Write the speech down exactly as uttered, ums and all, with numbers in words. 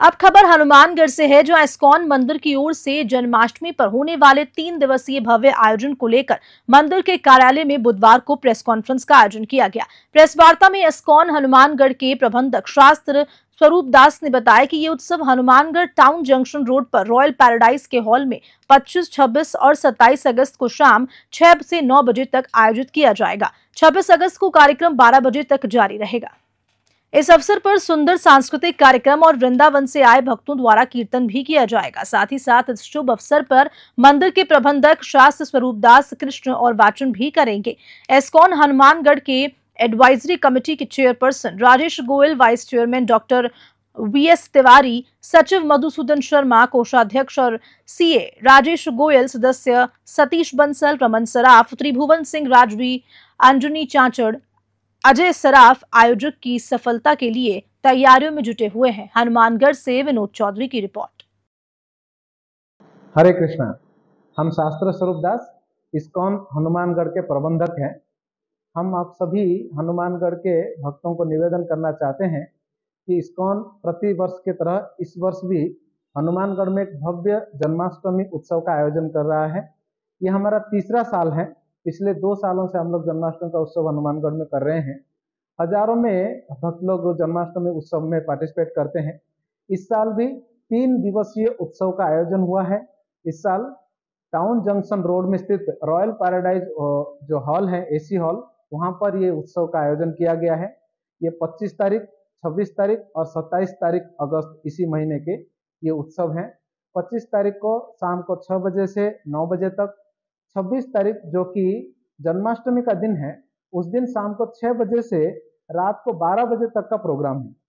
अब खबर हनुमानगढ़ से है, जहां इस्कॉन मंदिर की ओर से जन्माष्टमी पर होने वाले तीन दिवसीय भव्य आयोजन को लेकर मंदिर के कार्यालय में बुधवार को प्रेस कॉन्फ्रेंस का आयोजन किया गया। प्रेस वार्ता में इस्कॉन हनुमानगढ़ के प्रबंधक शास्त्र स्वरूप दास ने बताया कि ये उत्सव हनुमानगढ़ टाउन जंक्शन रोड पर रॉयल पैराडाइज के हॉल में पच्चीस, छब्बीस और सत्ताईस अगस्त को शाम छह से नौ बजे तक आयोजित किया जाएगा। छब्बीस अगस्त को कार्यक्रम बारह बजे तक जारी रहेगा। इस अवसर पर सुंदर सांस्कृतिक कार्यक्रम और वृंदावन से आए भक्तों द्वारा कीर्तन भी किया जाएगा। साथ ही साथ इस शुभ अवसर पर मंदिर के प्रबंधक शास्त्र स्वरूप दास कृष्ण और वाचन भी करेंगे। इस्कॉन हनुमानगढ़ के एडवाइजरी कमेटी के chairperson Rajesh Goyal, vice chairman doctor V S Tiwari, सचिव मधुसूदन शर्मा, कोषाध्यक्ष और सीए राजेश गोयल, सदस्य सतीश बंसल, रमन सराफ, त्रिभुवन सिंह राजवी, अंजनी चांचड़, अजय सराफ आयोजक की सफलता के लिए तैयारियों में जुटे हुए हैं। हनुमानगढ़ से विनोद चौधरी की रिपोर्ट। हरे कृष्णा। हम शास्त्र स्वरूप दास इस्कॉन हनुमानगढ़ के प्रबंधक हैं। हम आप सभी हनुमानगढ़ के भक्तों को निवेदन करना चाहते हैं कि इस्कॉन प्रति वर्ष की तरह इस वर्ष भी हनुमानगढ़ में एक भव्य जन्माष्टमी उत्सव का आयोजन कर रहा है। ये हमारा तीसरा साल है। पिछले दो सालों से हम लोग जन्माष्टमी का उत्सव हनुमानगढ़ में कर रहे हैं। हजारों में भक्त लोग जन्माष्टमी उत्सव में पार्टिसिपेट करते हैं। इस साल भी तीन दिवसीय उत्सव का आयोजन हुआ है। इस साल टाउन जंक्शन रोड में स्थित रॉयल पैराडाइज जो हॉल है, एसी हॉल, वहां पर ये उत्सव का आयोजन किया गया है। ये पच्चीस तारीख, छब्बीस तारीख और सत्ताईस तारीख अगस्त इसी महीने के ये उत्सव हैं। पच्चीस तारीख को शाम को छह बजे से नौ बजे तक, छब्बीस तारीख जो कि जन्माष्टमी का दिन है, उस दिन शाम को छह बजे से रात को बारह बजे तक का प्रोग्राम है।